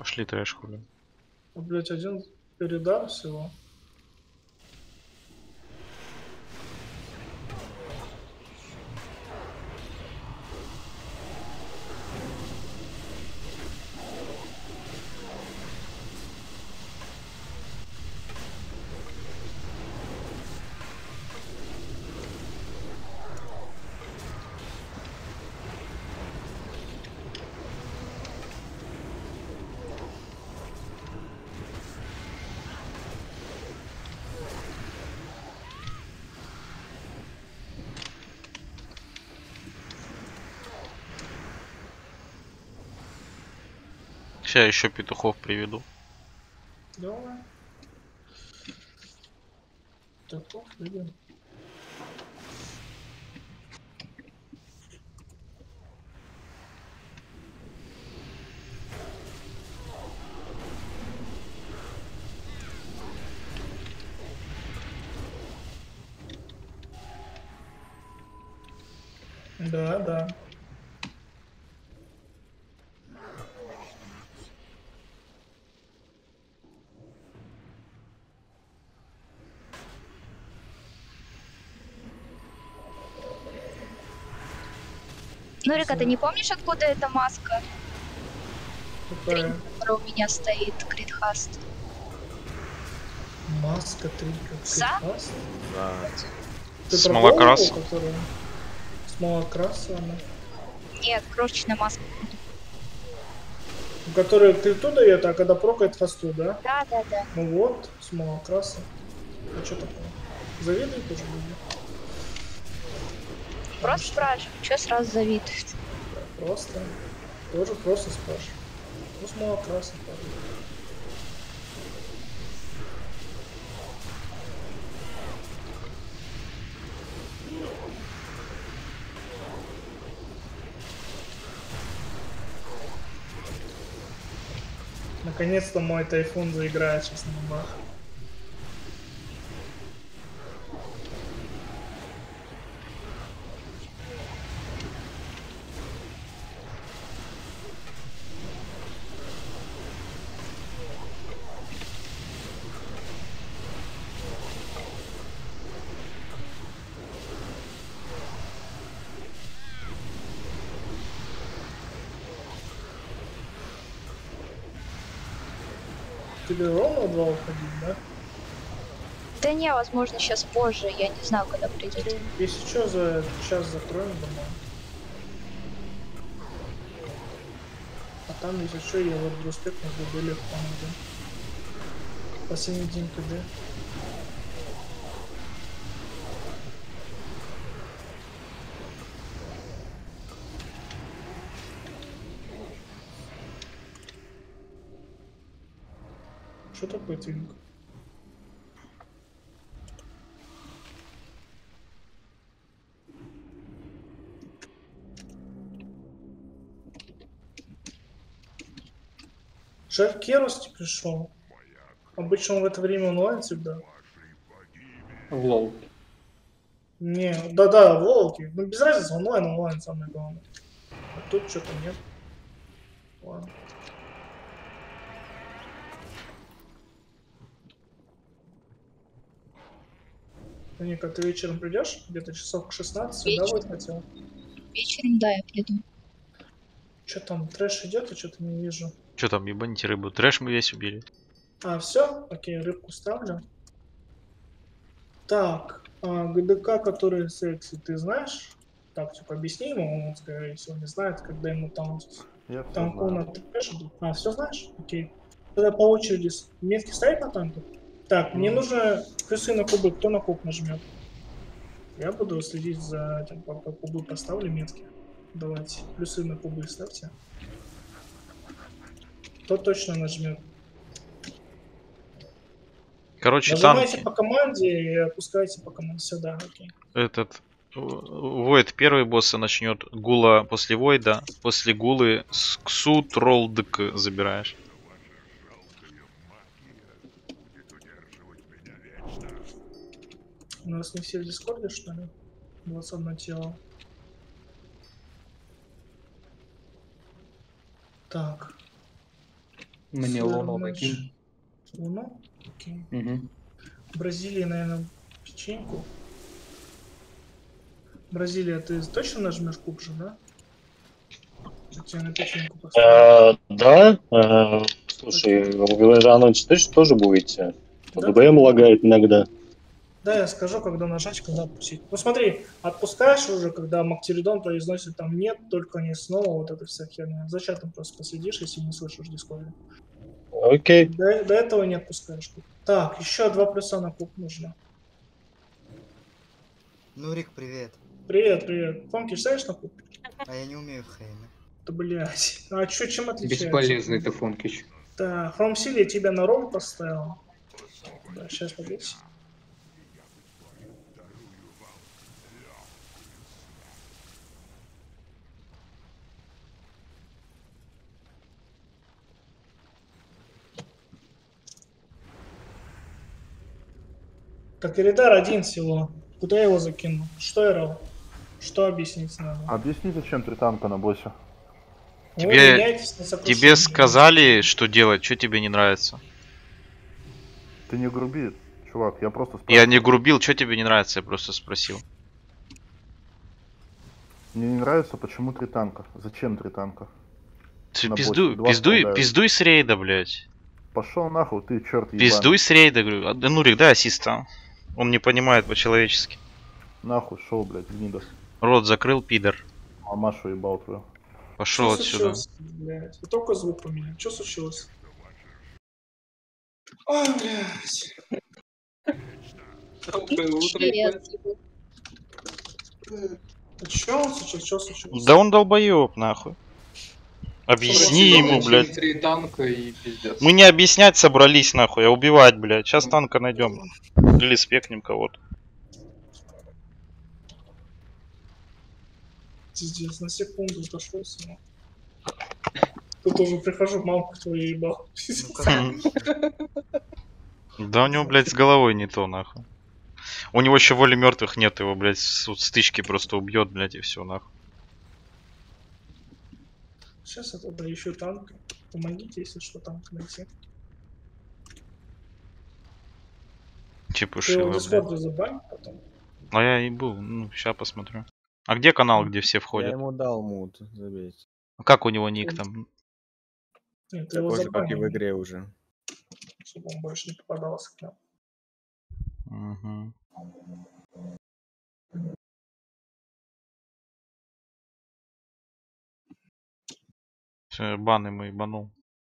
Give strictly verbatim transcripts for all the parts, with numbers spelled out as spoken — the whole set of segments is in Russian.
Пошли трэш хули. Блять, один передар всего. Сейчас еще петухов приведу. Давай. Таков, видим. Да, да. Нурика, ты не помнишь, откуда эта маска? Какая? Которая у меня стоит, Критхаст. Маска триггер. За? Да. Ты про Смолокрас. голову, которая? Смолокрас она. Нет, крошечная маска. У которой ты туда это, а когда прокает хосту, да? Да, да, да. Ну вот, смолокраса. А что такое? Завидуют тоже люди? Просто спрашиваю, что сразу завидует? Просто. Тоже просто спрашиваю. Ну, смолокраса, парень. Наконец-то мой тайфун заиграет сейчас на бах. Тебе ровно два уходить, да? Да не, возможно, сейчас позже, я не знаю, когда придет. Если что, за час закроем домой. А там, если что, я вот респект на дубеле помогу. Последний день КД. Что такое твинк? Жаль, Керус не пришел. Обычно он в это время онлайн всегда. В лол. Не, да-да, волки. Ну без разницы, онлайн, онлайн самое главное. А тут что-то нет. Ладно. Ника, ты вечером придешь? Где-то часов к шестнадцати, да, вот хотел? Вечером, да, я приду. Что там, трэш идет, я что-то не вижу. Че там, ебаните рыбу? Трэш мы весь убили. А, все? Окей, рыбку ставлю. Так, а, ГДК, который секси, ты знаешь? Так, типа, объясни ему, он, скорее всего, не знает, когда ему там, Я всё танку на знаю. трэш идут. А, все знаешь? Окей. Тогда по очереди с- метки ставить на танку? Так, мне Мгм. нужно плюсы на кубы. Кто на куб нажмет? Я буду следить за этим, пока кубы поставлю метки. Давайте, плюсы на кубы ставьте. Кто точно нажмет? Короче, Нажимайте танки. по команде и опускайте по команде сюда, окей. Этот Войд первый босса начнет, Гула после Войда, после Гулы с Ксу Троллдк забираешь. У нас не все в дискорде, что ли? двадцать одно тело. Так. Мне Луну накинь. Луну? Окей. Угу. Бразилия, наверное, печеньку. Бразилия, ты точно нажмешь куб же, да? Я тебя на печеньку поставлю. Э, Да, э, слушай, вы же анонс точно тоже будете? Да, ДБМ да. лагает иногда. Да, я скажу, когда нажать, когда отпустить. Ну смотри, отпускаешь уже, когда Мактеридон произносит там нет, только не снова, вот это вся херня. За чатом просто посидишь, если не слышишь в дискорде. Окей. До, до этого не отпускаешь. Так, еще два плюса на куб нужно. Нурик, привет. Привет, привет. Фонки, ставишь на куб? А я не умею в Хейме. Да блять. А чё, чем отличается? Бесполезный ты, Фонкич. Да, From City я тебя на ролл поставил. Да, сейчас погодите. Так, Иридар один всего. Куда я его закинул? Что я рал? Что объяснить надо? Объясни, зачем три танка на боссе. Вы Тебе- меняетесь на сокрушение. Тебе сказали, что делать, что тебе не нравится? Ты не груби, чувак, я просто Я спрашиваю. не грубил, что тебе не нравится, я просто спросил. Мне не нравится, почему три танка. Зачем три танка? Ты На пиздуй, боссе два пиздуй, впадают. пиздуй с рейда, блядь. Пошел нахуй, ты черт ебаный. Пиздуй с рейда, говорю. А, да, Нурик, дай ассиста. Он не понимает по-человечески. Нахуй, шел, блядь, гнида. Рот закрыл, пидор. Мамашу ебал твою. Пошел Что отсюда. случилось, блядь? И только звук поменял. Что случилось? Ой, блядь. Привет. А чё он случилось? Что случилось? Да он долбоеб, нахуй. Объясни Что, ему, что, блядь. Три танка и пиздец. Мы не объяснять собрались, нахуй, а убивать, блядь. Сейчас танка найдем. Или спекнем кого-то. Пиздец, на секунду отошел сама. Тут уже прихожу, мамку твою ебал. Ну как обычно. Да у него, блядь, с головой не то, нахуй. У него еще воли мертвых нет, его, блядь, с вот стычки просто убьет, блядь, и все, нахуй. Сейчас я тогда ищу танк. Помогите, если что, танк найти. Ты его Чепушило, в блядь. дискорде забань потом. А я и был, ну, сейчас посмотрю. А где канал, где все Я входят? ему дал мут, забейте. А как у него ник там? Нет, ты его Такой же, как и забань, в игре уже. чтобы он больше не попадался к нам. Угу. Все, бан ему ебанул.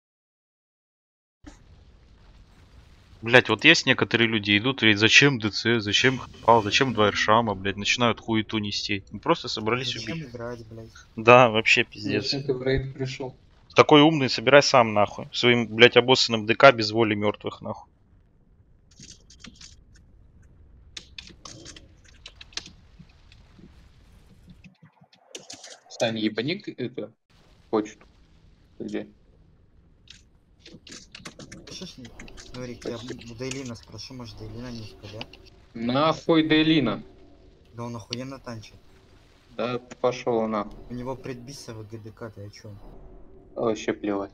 Блять, вот есть некоторые люди идут и говорят, зачем ДЦ, зачем Хапал, зачем два Эршама, блять, начинают хуету нести. Мы просто собрались Зачем убить. играть, блядь? Да, вообще пиздец. Зачем ты в рейд пришел? Такой умный, собирай сам нахуй. Своим, блять, обоссанным ДК без воли мертвых нахуй. Стань, ебани ты это почту. Где? Слышишь, Нурик, я у Дейлина спрошу, может Дейлина не да? Нахуй Дейлина. Да он охуенно танчит. Да пошел на. У него предбисовый ГДК, ты о чем? Вообще плевать.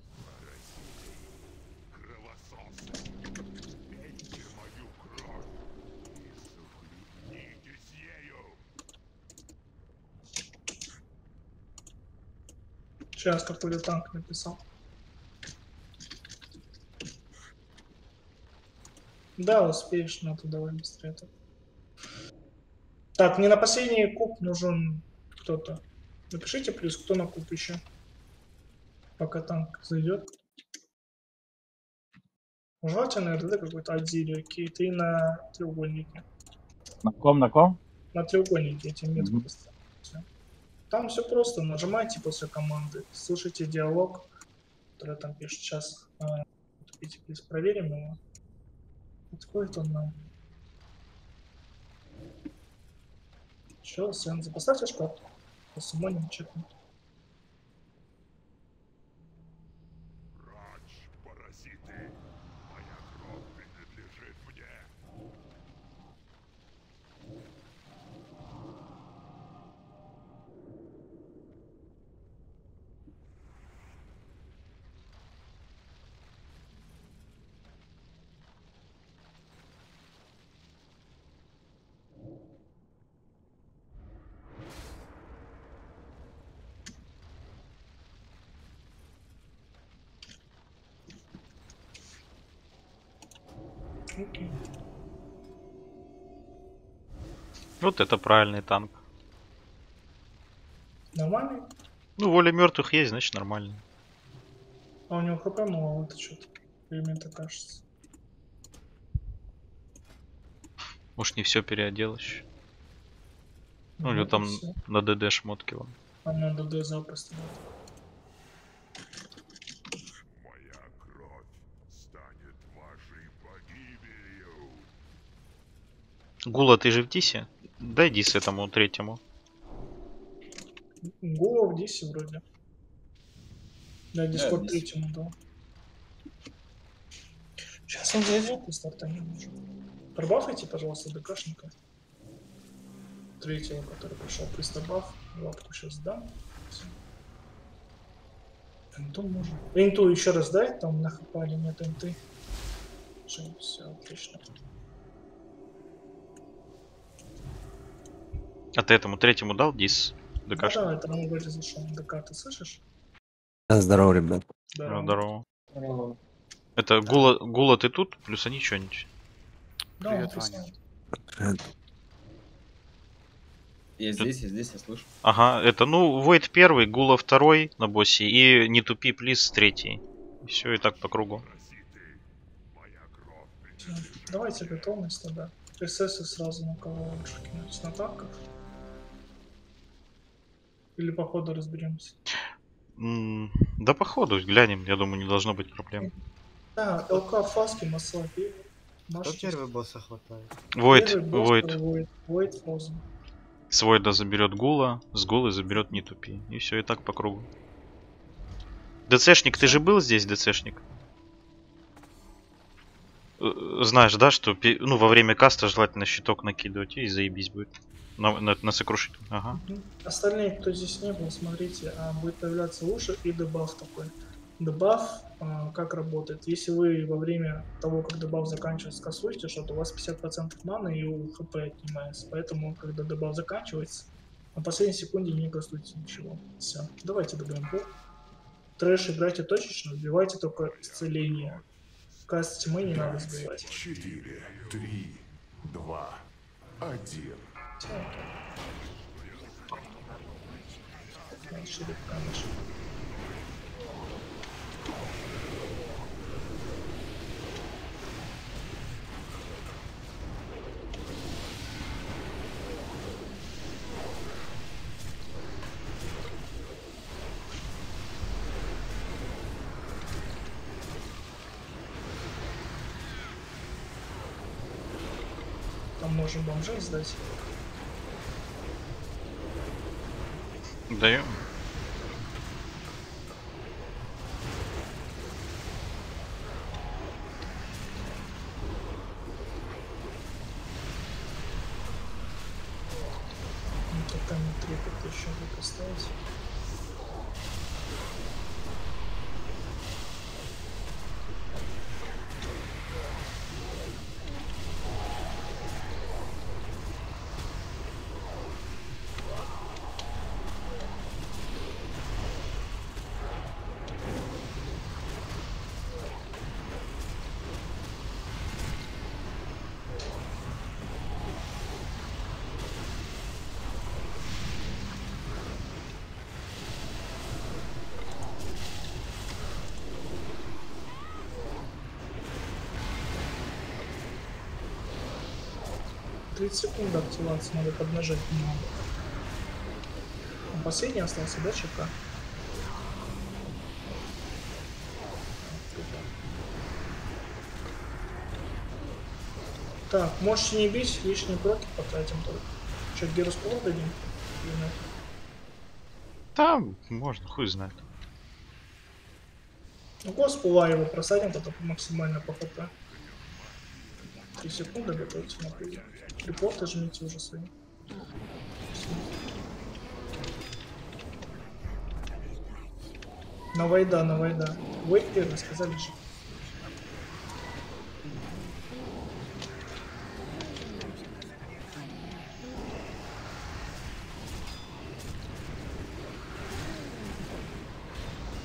Сейчас какой-то танк написал. Да, успеешь, но ты давай быстрее. Так. Так, мне на последний куб нужен кто-то. Напишите плюс, кто на куб еще. Пока танк зайдет. Желательно РД какой-то отделе, окей, ты на треугольнике. На ком, на ком? На треугольнике эти метки Мгм. поставьте. Там все просто, нажимайте после команды, слушайте диалог, который там пишет. Сейчас плиз, проверим его. Подходит он нам. Че, Сенза, поставьте шкаф. Посумоним, чекнем. Окей. Вот это правильный танк. Нормальный? Ну, воля мертвых есть, значит нормально. А у него хп мало, это что-то. Или мне так кажется. Может, не все переодел еще. Ну, у Ну, него это там всё. на ДД шмотки вон. А на ДД запросто. Гула, ты же в Дисе? Дай Дис этому третьему. Гула в Дисе вроде. Да, Дискорд Дис. третьему дал. Сейчас он зайдет и стартанем уже. Пробафайте, пожалуйста, ДКшника. Третьего, который пришел. Пристабаф. Лапку сейчас дам. Всё. Инту можно. Инту еще раз дай, там на хп или нет инты. Все, отлично. А ты этому третьему дал Дис? Да, ДК? да, это он вроде зашел. ДК, ты слышишь? Здорово, ребят. Да, здорово. Здорово. Это Гула, Гула, ты тут? Плюс они что-нибудь. Да, он Привет, писал. Ваня. Я здесь, я здесь, я слышу. Ага, это, ну, Войд первый, Гула второй на боссе и не тупи, плиз третий. Все и так по кругу. Всё. Давайте готовность тогда. СС сразу на кого лучше кинуть? На танков? Или по ходу разберемся? М, Да походу, глянем, я думаю, не должно быть проблем. Да, ЛК, Фаски, Масла, Кто Маш. первый босса хватает? Войд, Первый босс, Войд, Войд, Войд, Фозен. с Войда заберет Гула, с Гулы заберет не тупи. И все и так по кругу. ДЦшник, ты же был здесь, ДЦшник? Э, Знаешь, да, что пе- ну, во время каста желательно щиток накидывать, и заебись будет. На, на, на сокрушитель. Ага. Мгм. Остальные, кто здесь не был, смотрите, а, будет появляться уши и дебаф такой. Дебаф а, как работает? Если вы во время того, как дебаф заканчивается, кастуете что-то, у вас пятьдесят процентов маны и у хп отнимается. Поэтому, когда дебаф заканчивается, на последней секунде не кастуйте ничего. Все. Давайте добавим пол. Трэш играйте точечно, вбивайте только исцеление. Каст тьмы не надо сбивать. Четыре, три, два, один. Всё, окей. Так, шире, конечно. Там можем бомжей сдать. Даю. Ну, только не трепет еще бы поставить. тридцать секунд до активации, надо поднажать немного. Он последний остался, да, ЧК? Так, можете не бить, лишние проки потратим только. Че, Герус Пула дадим? Или нет? Там можно, хуй знает. Ну, Госпула его просадим, потом максимально по хп. три секунды готовьте на пыль. Репорты жмите уже свои. Всё. На Вайда, на Вайда. Вейд первый, сказали же.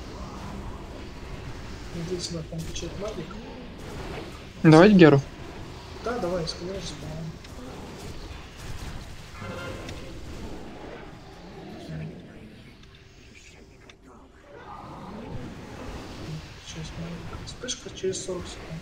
Надеюсь, на там печать магик. Давайте Геру. Да, давай, скажи, спам. Сейчас мы... Вспышка через сорок секунд.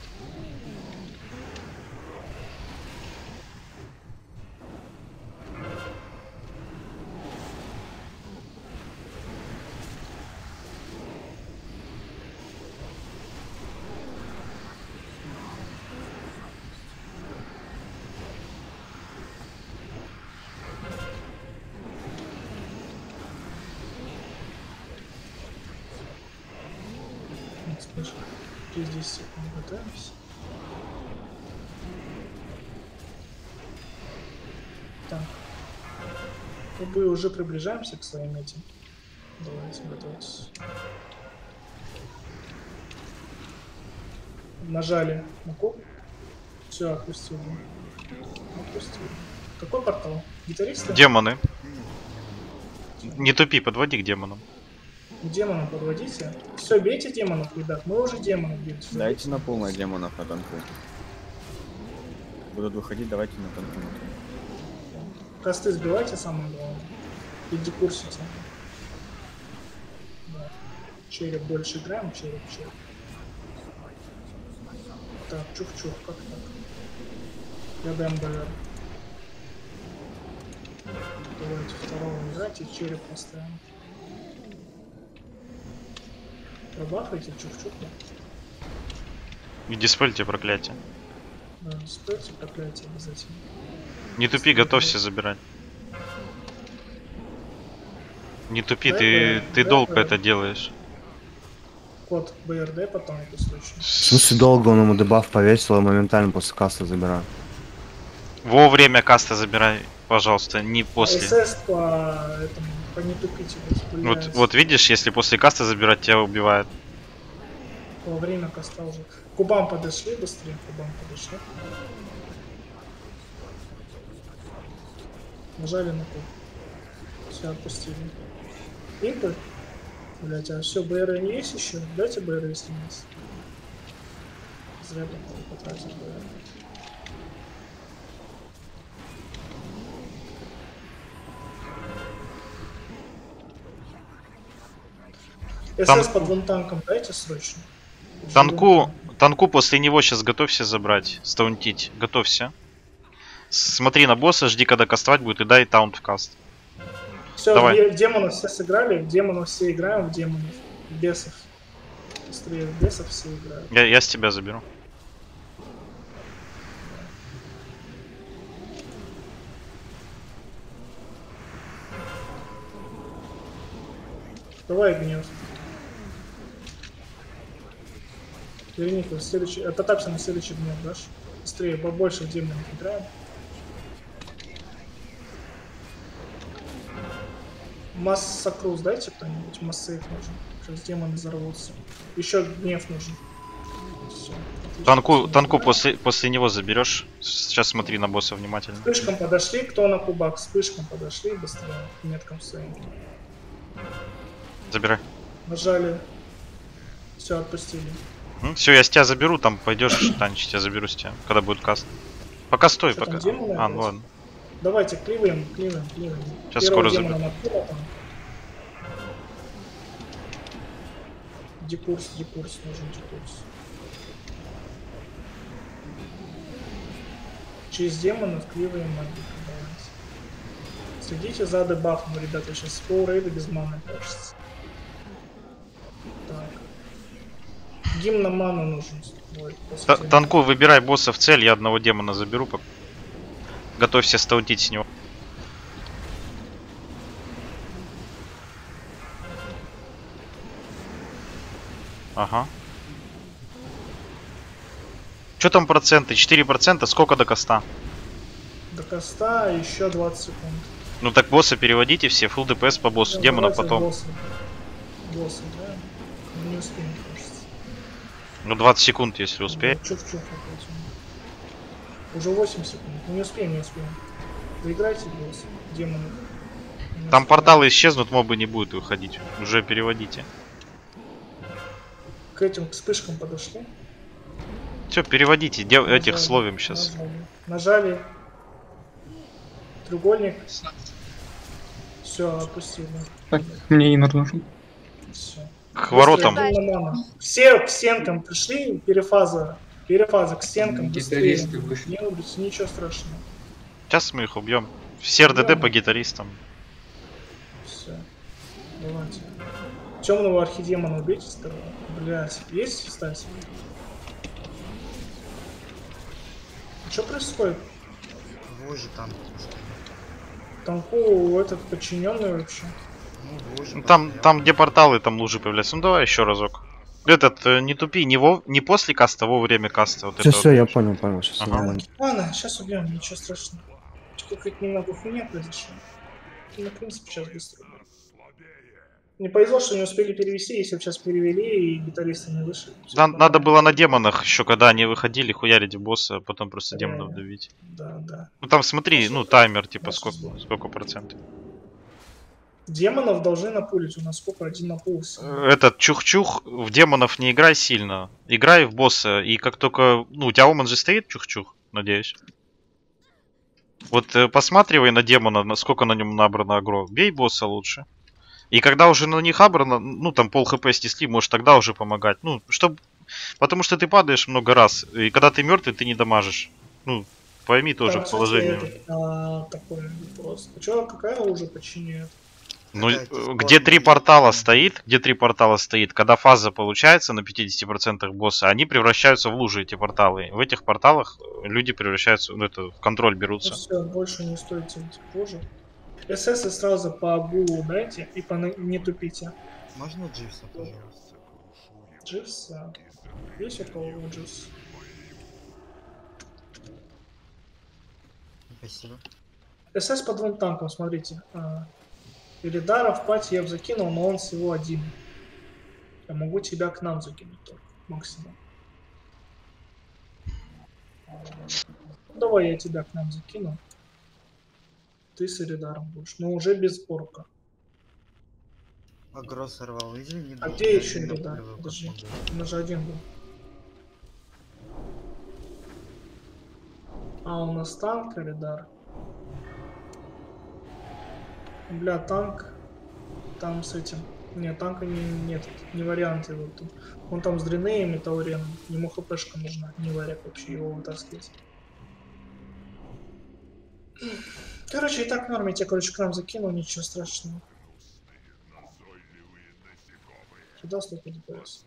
Вспышка. Через десять секунд готовимся. Так. Как бы уже приближаемся к своим этим. Давайте готовьтесь. Нажали на коп. Все, отпустили. Отпустили. Какой портал? Гитаристы? Демоны. Не тупи, подводи к демонам. К демонам подводите. Все, бейте демонов, ребят. Мы уже демонов бьем. Дайте на полное демонов на танку. Будут выходить, давайте на танку. Косты сбивайте, самое главное. И декурсите. Да. Череп больше играем, череп, череп. Так, чух-чух, как так? Я дам БР. Давайте второго играть и череп поставим. Пробафайте чух-чух. И диспельте проклятие. Да, спойте проклятие обязательно. Не тупи, готовься забирать. Не тупи, Да, ты, да, ты да, долго да. это делаешь. Код БРД потом это случай. В смысле долго он ему дебаф повесил, и моментально после каста забираю. Во время каста забирай, пожалуйста, не после. СС по этому, по не тупите. Вот, вот видишь, если после каста забирать, тебя убивают. Во время каста уже. К кубам подошли быстрее, к кубам подошли. Нажали на куб. Все, отпустили. Импы? Блять, а все, БР не есть еще? Дайте БР, если есть. Зря потратил БР. Там- СС под вон танком дайте срочно. Танку, танку после него сейчас готовься забрать, стаунтить. Готовься. Смотри на босса, жди, когда кастовать будет, и дай таунт в каст. Все, Давай. демонов все сыграли, демонов все играем в демонов. Бесов. Быстрее в бесов все играют. Я, я с тебя заберу. Давай гнев. Верника, следующий. Ототапься на следующий гнев, дашь? Быстрее, побольше в демонов играем. Масса круз дайте кто-нибудь, массейф нужен. Сейчас демоны взорвутся. Еще гнев нужен. Всё, отлично. Танку, Всё, танку играем. после, после него заберешь. Сейчас смотри на босса внимательно. Вспышкам подошли, кто на кубах, вспышкам подошли, быстрее, к меткам своим. Забирай. Нажали. Все, отпустили. Все, я с тебя заберу, там пойдешь танчить, я заберу с тебя, когда будет каст. Пока стой, Что пока. там, демоны А, ну опять? ладно. Давайте, кливаем, кливаем, кливаем. Сейчас Первого скоро демона заберу. накрыло там. Декурс, декурс, нужен декурс. Через демонов кливаем магию. Давайте. Следите за дебафом, ребята. Сейчас пол рейда без маны кажется. Так. Гимн на ману нужен. Ой, после Та- демона. Танку, выбирай босса в цель, я одного демона заберу. пок- Готовься стаунтить с него. Ага. Что там проценты? четыре процента? Сколько до каста? До коста еще двадцать секунд. Ну так босса переводите все, full ДПС по боссу, Ну, демонов давайте потом. Босса, босса да? Не успеем, кажется. Ну двадцать секунд, если успеет. Чух-чух опять. Уже восемь секунд. Ну, не успеем, не успеем. Доиграйте босс. Демонов. Не Там успеем. порталы исчезнут, мобы не будут выходить. Уже переводите. К этим к вспышкам подошли. Все, переводите, дев... этих Нажали, словим сейчас. Нажали. Нажали. Треугольник. Все, опустили. Так, мне инер нужен. Все. К воротам. Все к стенкам пришли, перефаза. Перефаза к стенкам быстрее. Гитаристы вышли. Не убить, ничего страшного. Сейчас мы их убьем. Все эр дэ дэ по гитаристам. Все. Давайте. Темного архидемона убейте сперва. Блять, есть стать? Что происходит? Вожи там. Танку этот подчиненный вообще. Ну, вожи Ну, Там, постоял. там где порталы, там лужи появляются. Ну давай еще разок. Этот, э, не тупи, не, во... не после каста, а во время каста. Вот Все, это все, вот. я понял, понял. Сейчас Ага. нормально. Ладно, сейчас убьем, ничего страшного. Какая-то немного хуйня произошла. Ну, в принципе, сейчас быстро. Не повезло, что не успели перевести, если бы сейчас перевели и гитаристы не вышли. Да, надо было на демонах еще, когда они выходили, хуярить в босса, а потом просто Реально. демонов давить. Да, да. Ну там смотри, ну таймер, типа Нас сколько, сбор. сколько процентов. Демонов должны напулить. У нас сколько? Один напулся. Э, Этот чух-чух, в демонов не играй сильно. Играй в босса, и как только... Ну, у тебя Оман же стоит чух-чух, надеюсь. Вот э, посматривай на демона, насколько на нем набрано агро. Бей босса лучше. И когда уже на них набрано, ну там пол хп снесли, можешь тогда уже помогать. Ну, чтоб... Потому что ты падаешь много раз, и когда ты мертвый, ты не дамажишь. Ну, пойми тоже Там, кстати, положение. этот, а, такой вопрос. А чё, какая уже подчиняет? Ну, Какая э, типа где три форма? портала стоит, где три портала стоит, когда фаза получается на пятидесяти процентах босса, они превращаются в лужи, эти порталы. В этих порталах люди превращаются, ну это, в контроль Ну берутся. все, больше не стоит тянуть позже. СС сразу по гулу дайте и по на- не тупите. Можно Дживса, пожалуйста? Дживс, а, есть у кого Дживс? Спасибо. СС по двум танкам, смотрите. А, Иридара в пати я бы закинул, но он всего один. Я могу тебя к нам закинуть только, максимум. Ну, давай я тебя к нам закину. Ты с Иридаром будешь, но уже без порка. Агро сорвал, извини. А да, где я еще не Иридар? могу, Подожди. как могу. У нас же один был. А, у нас танк Иридар. Бля, танк. Там с этим. Нет, танка не, нет, не вариант его тут. Он там с дренеем и тауреном. Ему хпшка нужна, не варяк вообще его вытаскивать. Короче, и так в норме, я тебя, короче, к нам закинул, ничего страшного. Сюда столько ДПС.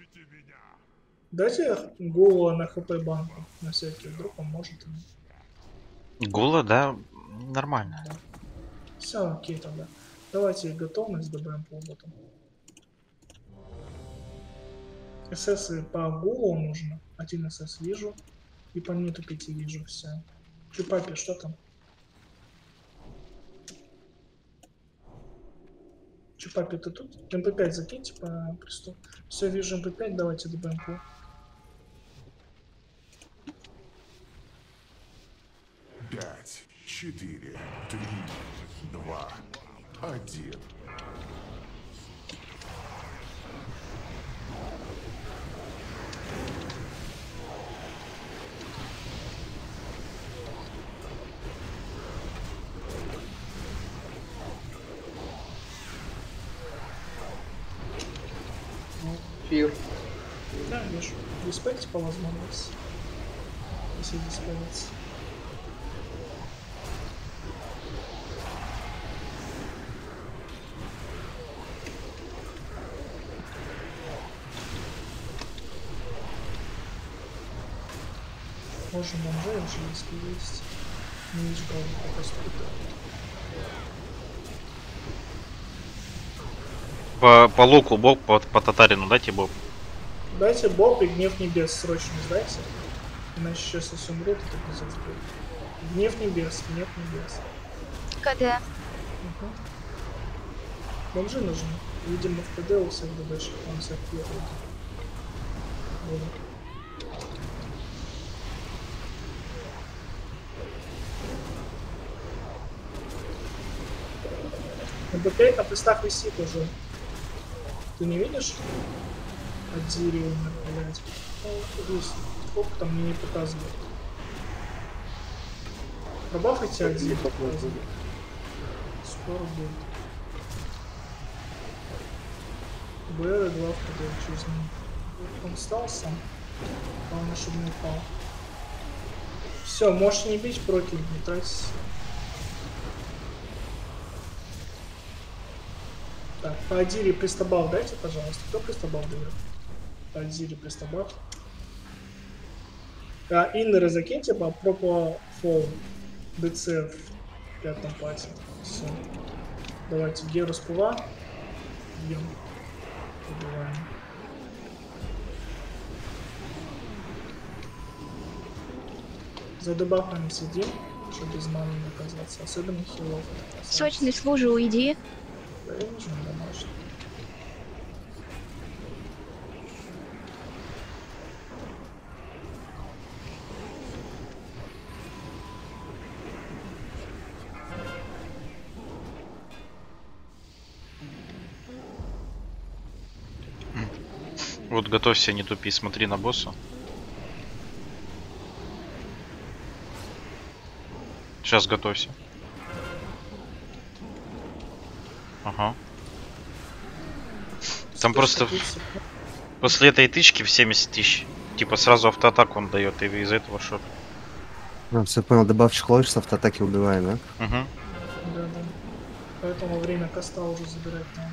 Дайте Гула на хп банку, на всякий, вдруг он может. Гула, да, нормально. Да. Все, окей тогда. Давайте готовность добавим полботом. СС по Гулу нужно. Один СС вижу. И по ниту пяти вижу, все. Чупапи, что там? Чупапи, ты тут? эм пэ пять закиньте по кресту. Все, вижу эм пэ пять, давайте добавим пол. Пять, четыре, три, два, один. Фир. Да, вижу. Диспельте по возможности. Если диспелится. Можем бомжей уже, если есть. Не вижу, правда, пока стоит. По, по луку боб, по, по татарину дайте боб. Дайте боб и гнев небес срочно сдайте. Иначе сейчас если умрет, это пиздец будет. Гнев небес, гнев небес. КД. Угу. Бомжи нужны. Видимо, в КД у всех ДБшек, он всех первый. Вот. эм пэ пять на пристах висит уже. Ты не видишь? От Зири умер, блядь. Ну, висит. Опыта мне не показывает. Пробафайте один. Скоро будет. БР и главка дает через него. Он встал сам. Главное, чтобы не упал. Все, можешь не бить проки, не тратить. Так, по Адире пристабал дайте, пожалуйста. Кто пристабал дает? По Адире пристабал. А, иннеры закиньте по пропо фол. ДЦ в пятом пати. Все. Давайте Геру с Пува. Бьем. Убиваем. За дебафами сидим, чтобы без маны не оказаться. Особенно хилов. Сочный служи, уйди. Да я ничего не домашний. Вот готовься, не тупи, смотри на босса. Сейчас готовься. Ага. Там просто после этой тычки в семьдесят тысяч. Типа сразу автоатаку он дает, и из-за этого шот. Ну, все понял, добавь хлоч с автоатаки убиваем, да? Угу. Да, да. Поэтому время коста уже забирать надо.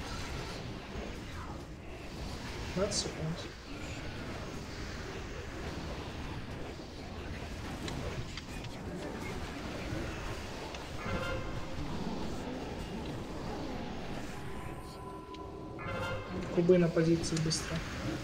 пятнадцать секунд. Кубы на позиции быстро.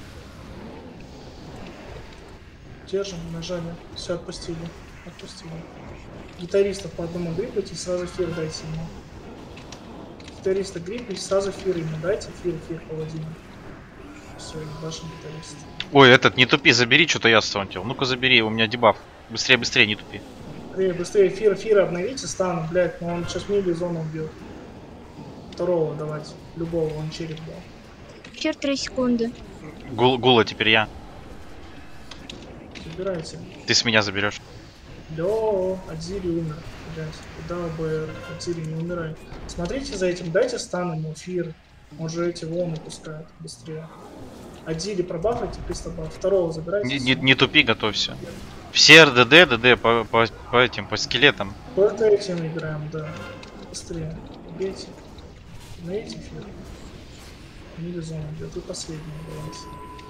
Держим, нажали. Все, отпустили. Отпустили. Гитаристов по одному гриппайте и сразу фир дайте ему. Гитариста гриппайте, сразу фир ему дайте. Фир, фир, паладина. Все, ваш гитарист. Ой, этот, не тупи, забери, что-то я стаунтил. Ну-ка забери, у меня дебаф. Быстрее, быстрее, не тупи. Быстрее, быстрее, фир, фир обновите, стану, блять, но он сейчас мили зону убьет. Второго давайте, любого, он череп дал. Фир три секунды. Гул, гула теперь я. Забирайте. Ты с меня заберешь. Лё, Адзири умер, блять. Куда бы Адзири не умирай. Смотрите за этим, дайте стан ему, фир. Он же эти волны пускает быстрее. Адзири пробафайте, пристабаф. Второго забирайте. Не, не, не тупи, готовься. Все РДД, ДД по, по, по этим, по скелетам. Только этим играем, да. Быстрее. Бейте. На эти фир. Мили зону бьет. И последний баланс.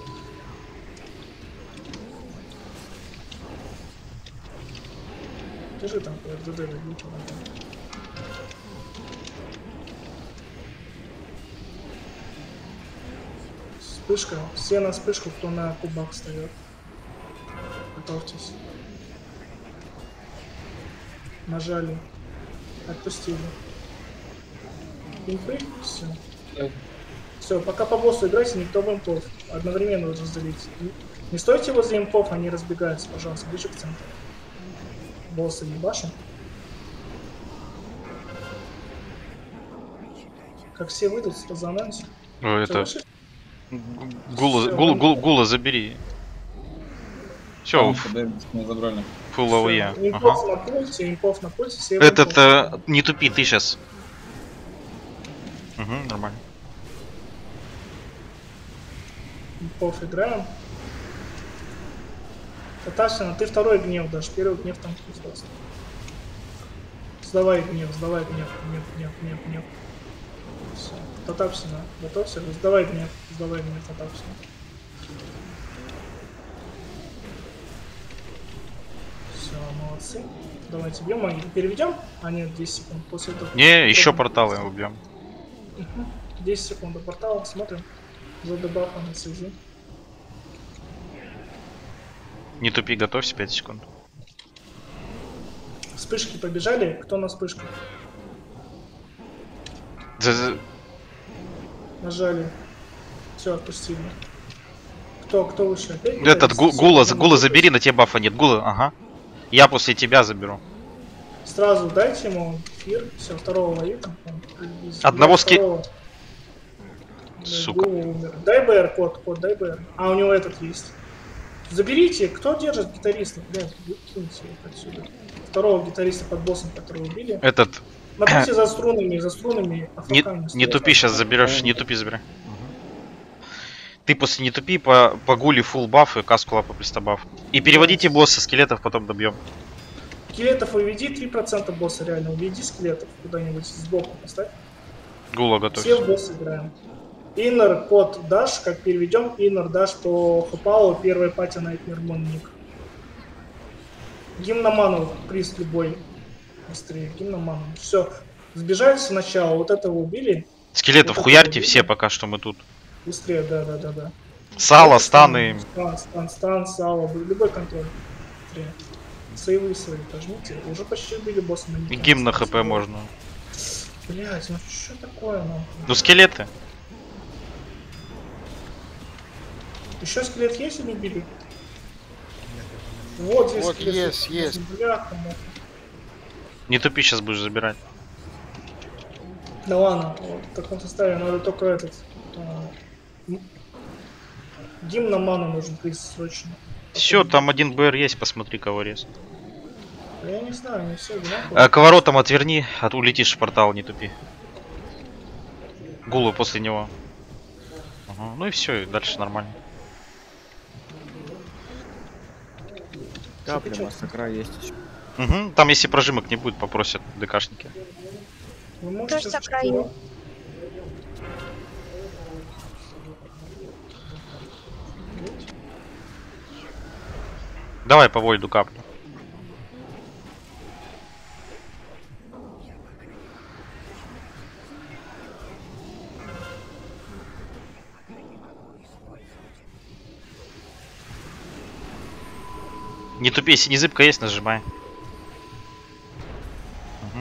Держи там по РДД, войди туда. Вспышка. Все на вспышку, кто на кубах встает. Готовьтесь. Нажали. Отпустили. Импы. Все. Все, пока по боссу играйте, никто в импов. Одновременно разделить. Не стойте возле импов, они разбегаются, пожалуйста, ближе к центру. Босса ебашим. Как все выйдут, сразу анонсе. Ой, это... Гула, гула, гула, гула забери. Все, забрали. фул АВЕ. Импов на пульте, импов на пульте, все Этот, э, не тупи, ты сейчас. Угу, нормально. Импов играем. Татарщина, ты второй гнев дашь, первый гнев там просто. Сдавай гнев, сдавай гнев, гнев, гнев, гнев, гнев. Все. Татарщина, готовься, сдавай гнев, сдавай гнев, Татарщина. Все, молодцы. Давайте бьем магию. Переведем? А нет, десять секунд. После этого. Не, еще порталы убьем. десять секунд до портала, смотрим. За дебафом на связи. Не тупи, готовься, пять секунд. Вспышки побежали. Кто на вспышку? За -за... Нажали. Все, отпустили. Кто, кто выше? Опять Этот, гу гула, гула забери, на тебе бафа нет. Гула, ага. Я после тебя заберу. Сразу дайте ему фир. Все, второго ловит. Одного ски... Сука. Дай БР код, код, дай БР. А, у него этот есть. Заберите, кто держит гитариста? Блядь, выкиньте их отсюда. Второго гитариста под боссом, которого убили. Этот, Смотрите за струнами, за струнами. не, АФК не тупи, сейчас заберешь, не тупи, забирай. Ты после не тупи, по, погули фулл баф и каску лапа пристабаф. И переводите босса, скелетов потом добьем. Скелетов уведи, три процента босса реально. Уведи скелетов куда-нибудь сбоку поставь. Гула готовь. Все в босс играем. Иннер под даш, как переведем, иннер даш по хопалу, первая пати Найтмер Монник. Гимн на ману, приз любой. Быстрее, гимн на ману. Все, сбежали сначала, вот этого убили. Скелетов вот хуярьте убили. все, пока что мы тут. Быстрее, да, да, да, да. Сало, станы. Стан, стан, стан, сало, любой контроль. Быстрее. Сейвы свои пожмите. Уже почти убили босса на И гимн на хп можно. Блять, ну что такое нам? Ну скелеты. Еще скелет есть или убили? Вот здесь Вот скелет. есть, есть. Бляха, муха. Не тупи, сейчас будешь забирать. Да ладно, вот в таком составе надо только этот. А, м- гимн на ману нужен приз срочно. Все, там один БР есть, посмотри, кого рез. А я не знаю, не все одинаково. А, к воротам отверни, а то улетишь в портал, не тупи. Гулу после него. Ага, ну и все, и дальше нормально. Капля массакра есть еще. Угу, там если прожимок не будет, попросят ДКшники. Вы можете Кажется, краю. Давай по вольду каплю. Не тупи, если не зыбка есть, нажимай. Угу.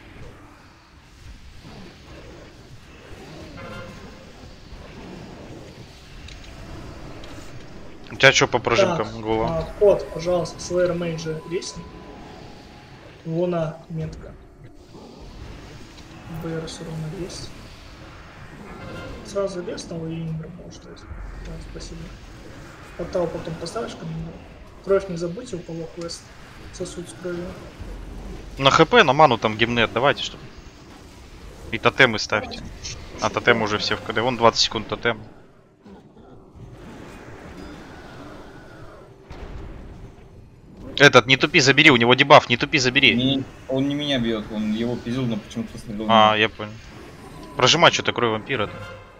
У тебя что по прожимкам, Так, Гула? а, код, пожалуйста, Slayer Mage ресни. Луна метка. БР все равно есть. Сразу лесного и Ингра может дать. Да, спасибо. Портал потом поставишь ко мне. Кровь не забудьте, у кого квест. Сосуд с кровью. На хп, на ману там гимны отдавайте, чтобы. И тотемы ставьте. А тотемы уже все в КД. Вон двадцать секунд тотем. Этот, не тупи, забери, у него дебаф, не тупи, забери. Не, он не меня бьет, он его пиздил, но почему-то следил. А, я понял. Прожимать что-то, кровь вампира.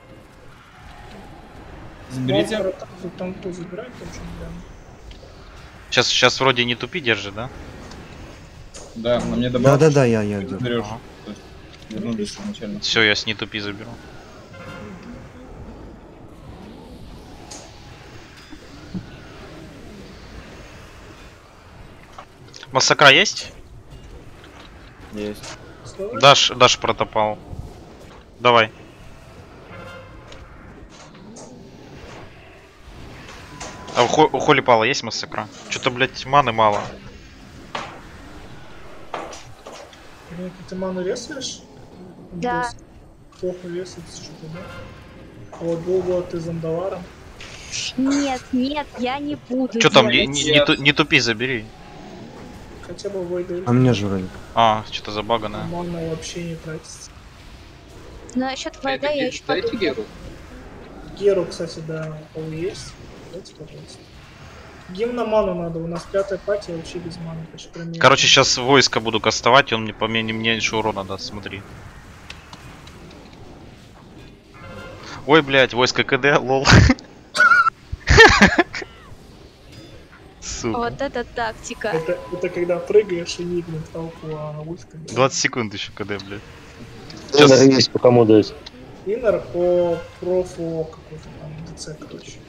Заберите. Там кто забирает, там что прям. Сейчас, сейчас вроде не тупи держит, да? Да, на мне добавил. Да-да-да, я, я держу. Берешь. Ага. То есть вернулись изначально. Все, я с не тупи заберу. Массакра есть? Есть. Даш, Даш протопал. Давай. А у, Хо у Холи Пала есть массакра? Что-то, блядь, маны мало. Блин, ты ману ресаешь? Да. Плохо весится что-то, да? А вот был вот ты зандаларом. Нет, нет, я не буду. Что там, не, делать. не, не, ту- не тупи, забери. Хотя бы Войдель. А мне же вроде. А, что-то забагано. Мана вообще не тратится. Насчет вода я еще Дайте подумаю. Геру. Геру, кстати, да, пол есть. Дайте, пожалуйста. Гимн на ману надо, у нас пятая пати вообще без маны. почти кроме этого. Короче, сейчас войско буду кастовать, и он мне по мне меньше урона даст, смотри. Ой, блядь, войско КД, лол. Сука. Вот это тактика. Это, это когда прыгаешь и не блин, в толпу, а на войско. двадцать секунд еще КД, блядь. Сейчас... Сейчас... Есть по кому дать. Иннер по профу какой-то там ДЦ, короче.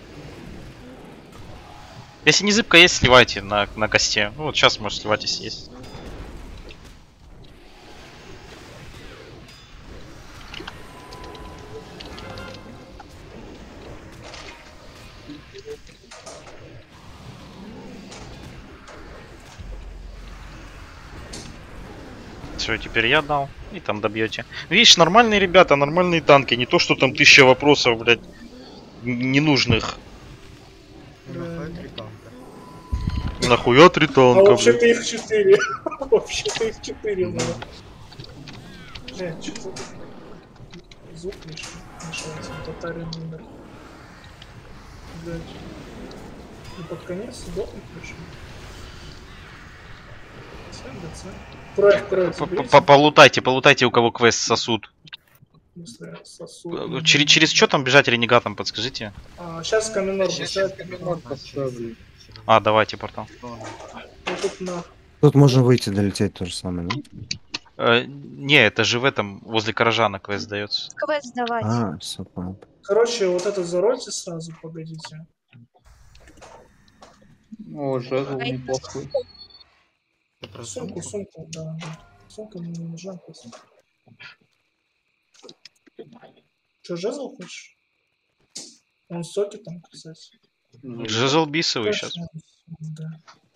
Если не зыбка есть, сливайте на, на косте. Ну вот сейчас, может, сливать, если есть. Все, теперь я дал. И там добьете. Видишь, нормальные ребята, нормальные танки. Не то, что там тысяча вопросов, блядь, н- ненужных. На файтре танка. Нахуя три А танка, блядь? вообще-то их четыре. Вообще-то их четыре было. Блядь, что-то... Звук лишь мешается, татарин умер. Блядь. И под конец сдохнуть решил. Проект, проект, заберите. Полутайте, полутайте, у кого квест сосуд. Если сосуд. Через, через что там бежать ренегатам, подскажите? А, сейчас каменор Сейчас поставит. А, давайте портал. Вот тут на. Тут можно выйти, долететь то же самое, да? Э, не, это же в этом, возле Каражана квест дается. Квест давать. А, все понял. Короче, вот это заройте сразу, погодите. О, жезл неплохой. Сумку, сумку, да, да. Сумка мне не нужна просто. Че, жезл хочешь? Он соки там, кстати. Жезл бисовый сейчас. Да.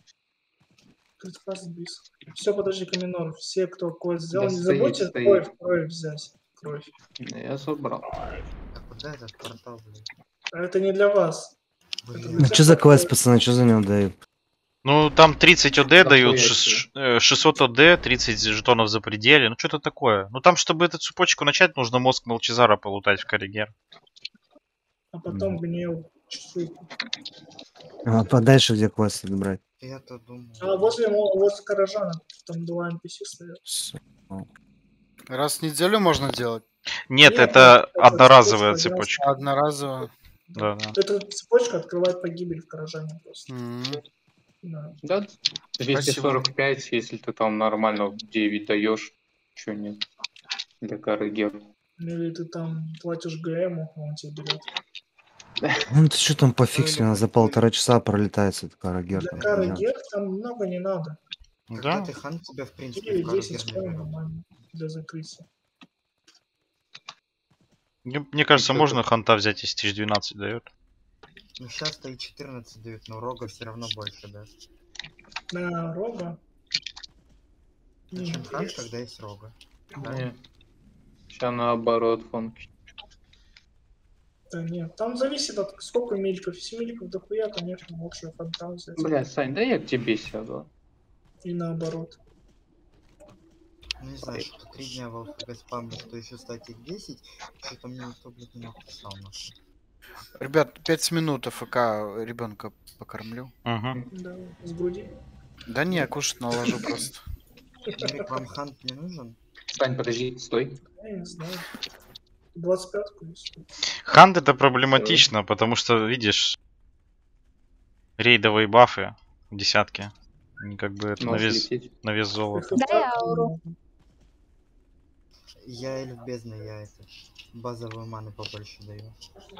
Бис. Все, подожди, каменор. Все, кто квест взял, Да не стоит, забудьте стоит. кровь, кровь взять. Кровь. Я собрал. А куда этот портал, блядь? Это не для вас. Блин. Что за квест, пацаны, что за него дают? Ну, там тридцать ОД Да дают, хуя шест- себе. э, шестьсот ОД, тридцать жетонов за пределе. Ну, что-то такое. Ну, там, чтобы эту цепочку начать, нужно мозг Молчазара полутать в Корригер. А потом гнев. Чувствуйте. А подальше где квест брать? Я-то думаю. А возле, мо- возле Каражана там два эн пи си стоят. Всё. Раз в неделю можно делать? Нет, Нет, это это одноразовая цепочка, цепочка. Одноразово. Да, да. Эта цепочка открывает погибель в Каражане просто. М. Да. Да, двести сорок пять, если ты там нормально девять даешь, чё нет. Для Каррегера. Или ты там платишь ГМу, а он тебе берет. Ну ты что там пофиксили, она за полтора часа пролетает этот карагер. Для Каррегер там много не надо. Когда Да. ты хан, тебя в принципе в девять-десять Каррегер коин не нормально для закрытия. Мне, мне кажется, И можно ханта взять, если тысяч двенадцать дает. Ну сейчас-то и четырнадцать дают, но рога все равно больше даст. На рога. Не, Чем хан, есть. когда есть рога. Не. Сейчас наоборот, фонки. Да нет, там зависит от сколько мильков. Если мильков дохуя, конечно, лучше фонтан взять. Бля, Сань, да я к тебе сяду. И наоборот. Ну не знаю, что три дня в ЛФГ спамлю, что еще статик десять, что-то мне никто, блядь, не написал. нахуй. Ребят, пять минут АФК ребенка покормлю. Угу. Да, с груди. Да не, кушать наложу просто. Эрик, вам хант не нужен? Сань, подожди, стой. Я не знаю. двадцать пятку есть. Хант это проблематично, потому что, видишь, рейдовые бафы, десятки. Они как бы это на Можешь вес, лететь. на вес золота. Дай ауру. Я эльф бездна, я это базовые маны побольше даю.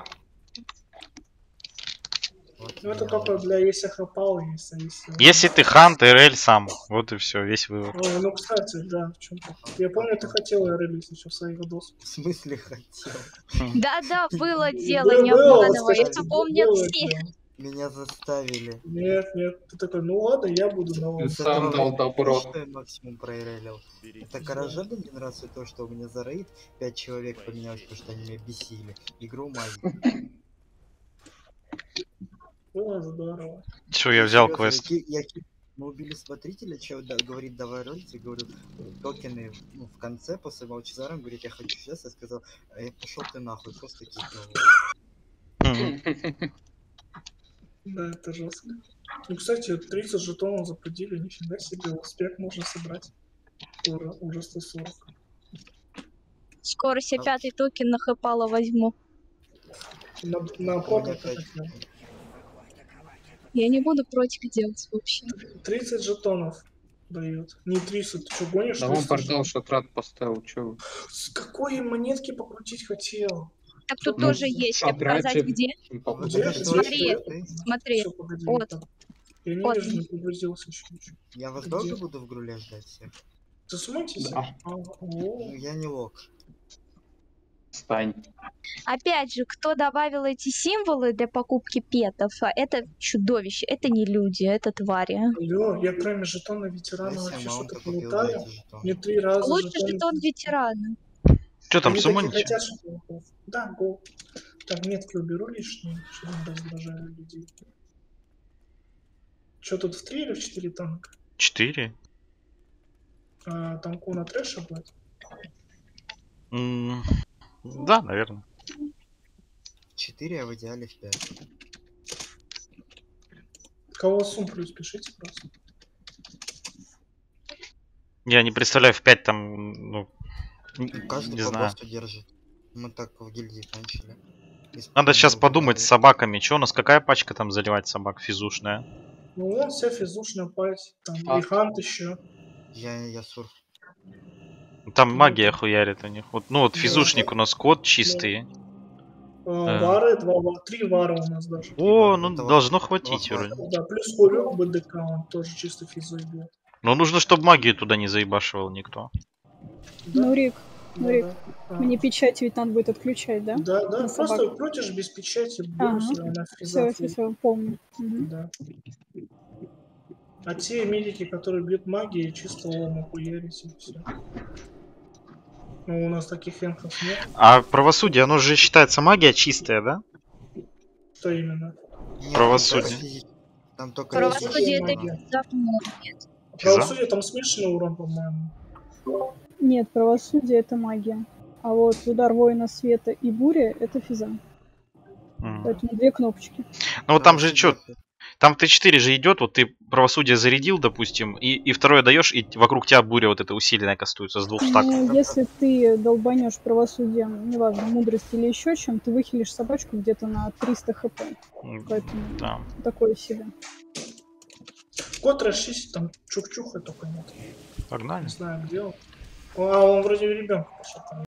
Вот Ну это я- только для если хапал, если... если... Если ты хант, РЛ сам. Вот и все, весь вывод. О, ну, кстати, да, в чем то Я помню, ты хотел релиз еще в своих видосах. В смысле хотел? Да-да, было дело, Было, не было, обманывай. кстати, Это помнят было все. дело. Меня заставили. Нет, нет, ты такой, ну ладно, я буду на Ты вас. сам дал добро. Что я максимум проирелил? Это Каражан один раз и то, что у меня за рейд пять человек поменялось, потому что они меня бесили. Игру мази. Было здорово. Все, я взял Серьёзно, квест. я ки- я ки- Мы убили смотрителя, чел да, говорит, давай ролить, я говорю, токены ну, в конце, после Молчазара, он говорит, я хочу сейчас, я сказал, а я пошел ты нахуй, просто кикнул. Мгм. Да, это жестко. Ну, кстати, тридцать жетонов запудили, нифига себе, успех можно собрать. Скоро уже сто сорок. Скоро себе пятый токен на хэпало возьму. На, на У прокат меня пять. хотел. Я не буду против делать вообще. тридцать жетонов дают. Не тридцать, ты что, гонишь? Да он тридцать портал жетонов? шатрат поставил, чё? С какой монетки покрутить хотел? Так тут Ну, тоже есть. Тебе шатрате- показать где? Вот Где? это Где? Смотри. ты? Смотри. Всё, погоди, Вот. там. Я не Вот. вижу, не погрузился еще ничего. Я вас Где? долго буду в груле ждать всех? Ты смойтесь? Да. А, о. Ну, я не лог. Стань. Опять же, кто добавил эти символы для покупки петов, а это чудовище, это не люди, это твари. Алло, я кроме жетона ветерана Я вообще себе что-то маунта купил за полутаю. эти жетоны. Мне три раза Лучше жетоны- жетон ветерана. Что там, Они такие сумоните? хотят, чтобы гол. Да, гол. Так, метки уберу лишние, чтобы не раздражали людей. Что тут в три или в четыре танка? четыре. А, танку на трэша будет? М, Да, наверное. четыре, а в идеале в пять. Кого сум плюс пишите просто. Я не представляю, в пять там, ну, н- Каждый не по знаю. боссу держит. Мы так в гильдии кончили. Без Надо сейчас помощи подумать с добавили. собаками. Че у нас, какая пачка там заливать собак физушная? Ну вон вся физушная пать. Там А. и хант еще. Я, я сурф. Там Ну, магия это- хуярит у них. Вот, ну вот Да, физушник у нас код чистый. А, Э. Вары, два, ва- три вара у нас даже. О, ну Это должно вот- хватить вот вроде. Да, плюс Хурек БДК, он тоже чисто физой бьет. Но нужно, чтобы магию туда не заебашивал никто. Нурик, Да, Нурик, да. А. мне печать ведь надо будет отключать, да? Да, да, На просто собак. крутишь без печати, Ага. бонус, и она Все, физа. все, все, помню. Мгм. Да. А те медики, которые бьют магией, чисто лому хуярить и все. Ну, у нас таких энхов нет. А правосудие, оно же считается магия чистая, да? Что именно? Нет, Правосудие. там только физи- Там только Правосудие это магия. давно нет. Правосудие там смешанный урон, по-моему. Нет, правосудие это магия. А вот удар воина света и буря это физа. М. Поэтому две кнопочки. Ну вот там же правосудие. что, там Т четыре же идет, вот ты правосудие зарядил, допустим, и, и второе даешь, и вокруг тебя буря вот эта усиленная кастуется с двух стаков. Ну, если ты долбанешь правосудием, неважно, мудрость или еще чем, ты выхилишь собачку где-то на триста хп. М, Поэтому Да. такое себе. Код расчистить, там чух-чуха только нет. Погнали. Не знаю, где он. А, он вроде ребенка пошел там.